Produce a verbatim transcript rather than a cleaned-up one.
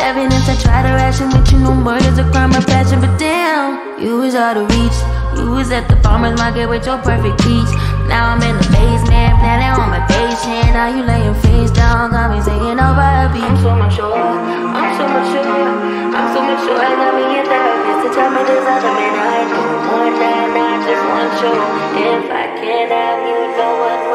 evidence I try to ration with you. No murder's a crime of passion, but damn, you was out of reach. You was at the farmer's market with your perfect peach. Now I'm in the basement, planning on my patient. Now you laying face down, got me singing over a beat. I'm so mature, I'm so mature, I'm so mature. I got me in therapist to tell me there's other men I don't want that, not just one show. If I can't have you, know what?